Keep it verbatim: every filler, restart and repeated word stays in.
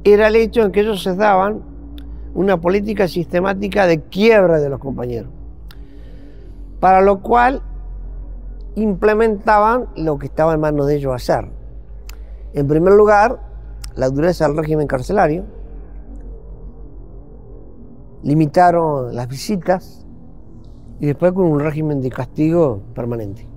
era el hecho en que ellos se daban una política sistemática de quiebra de los compañeros, para lo cual implementaban lo que estaba en manos de ellos hacer. En primer lugar, la dureza del régimen carcelario, limitaron las visitas y después con un régimen de castigo permanente.